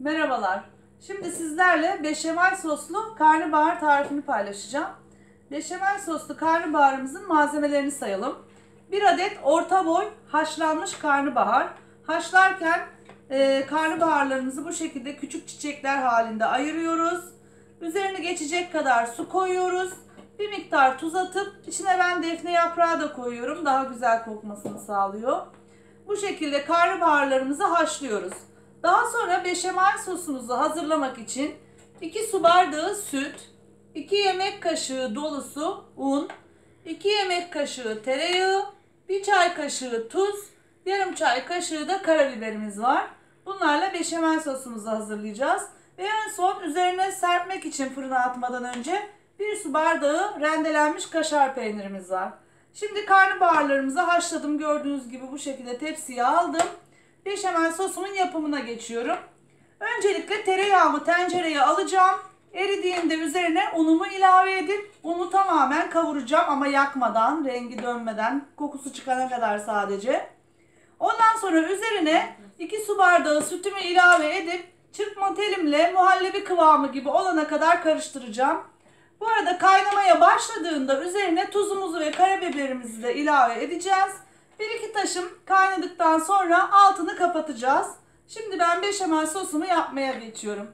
Merhabalar. Şimdi sizlerle beşamel soslu karnabahar tarifini paylaşacağım. Beşamel soslu karnabaharımızın malzemelerini sayalım. 1 adet orta boy haşlanmış karnabahar. Haşlarken karnabaharlarımızı bu şekilde küçük çiçekler halinde ayırıyoruz. Üzerine geçecek kadar su koyuyoruz. Bir miktar tuz atıp içine ben defne yaprağı da koyuyorum. Daha güzel kokmasını sağlıyor. Bu şekilde karnabaharlarımızı haşlıyoruz. Daha sonra beşamel sosumuzu hazırlamak için 2 su bardağı süt, 2 yemek kaşığı dolusu un, 2 yemek kaşığı tereyağı, 1 çay kaşığı tuz, yarım çay kaşığı da karabiberimiz var. Bunlarla beşamel sosumuzu hazırlayacağız. Ve en son üzerine serpmek için fırına atmadan önce 1 su bardağı rendelenmiş kaşar peynirimiz var. Şimdi karnabaharlarımızı haşladım. Gördüğünüz gibi bu şekilde tepsiye aldım. Beşamel sosumun yapımına geçiyorum. Öncelikle tereyağımı tencereye alacağım. Eridiğinde üzerine unumu ilave edip unu tamamen kavuracağım ama yakmadan, rengi dönmeden, kokusu çıkana kadar sadece. Ondan sonra üzerine 2 su bardağı sütümü ilave edip çırpma telimle muhallebi kıvamı gibi olana kadar karıştıracağım. Bu arada kaynamaya başladığında üzerine tuzumuzu ve karabiberimizi de ilave edeceğiz. 1-2 taşım kaynadıktan sonra altını kapatacağız. Şimdi ben beşamel sosumu yapmaya geçiyorum.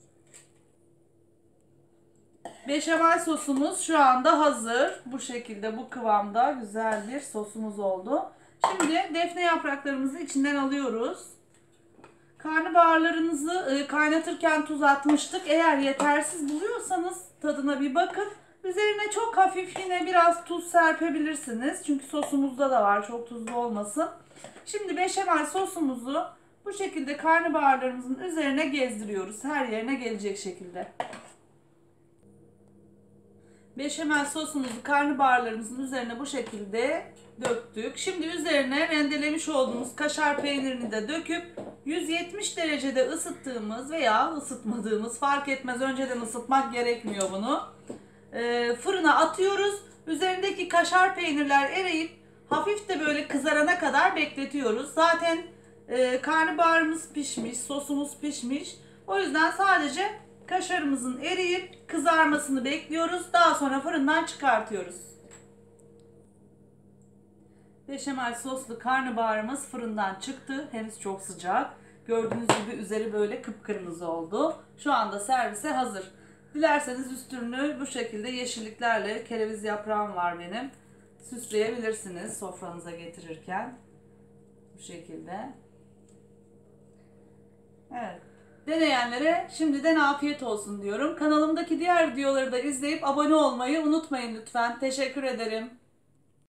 Beşamel sosumuz şu anda hazır. Bu şekilde, bu kıvamda güzel bir sosumuz oldu. Şimdi defne yapraklarımızı içinden alıyoruz. Karnabaharlarınızı kaynatırken tuz atmıştık. Eğer yetersiz buluyorsanız tadına bir bakın. Üzerine çok hafif yine biraz tuz serpebilirsiniz. Çünkü sosumuzda da var. Çok tuzlu olmasın. Şimdi beşamel sosumuzu bu şekilde karnabaharlarımızın üzerine gezdiriyoruz. Her yerine gelecek şekilde. Beşamel sosumuzu karnabaharlarımızın üzerine bu şekilde döktük. Şimdi üzerine rendelemiş olduğumuz kaşar peynirini de döküp 170 derecede ısıttığımız veya ısıtmadığımız fark etmez. Önceden ısıtmak gerekmiyor bunu. Fırına atıyoruz. Üzerindeki kaşar peynirler eriyip hafif de böyle kızarana kadar bekletiyoruz. Zaten karnabaharımız pişmiş, sosumuz pişmiş. O yüzden sadece kaşarımızın eriyip kızarmasını bekliyoruz. Daha sonra fırından çıkartıyoruz. Beşamel soslu karnabaharımız fırından çıktı. Henüz çok sıcak. Gördüğünüz gibi üzeri böyle kıpkırmızı oldu. Şu anda servise hazır. Dilerseniz üstünü bu şekilde yeşilliklerle, kereviz yaprağım var benim, süsleyebilirsiniz sofranıza getirirken. Bu şekilde. Evet. Deneyenlere şimdiden afiyet olsun diyorum. Kanalımdaki diğer videoları da izleyip abone olmayı unutmayın lütfen. Teşekkür ederim.